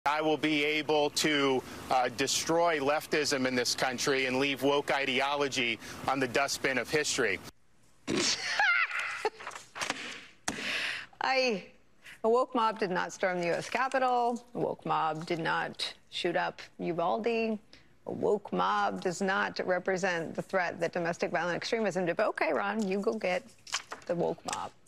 I will be able to destroy leftism in this country and leave woke ideology on the dustbin of history. A woke mob did not storm the U.S. Capitol. A woke mob did not shoot up Uvalde. A woke mob does not represent the threat that domestic violent extremism did. But okay, Ron, you go get the woke mob.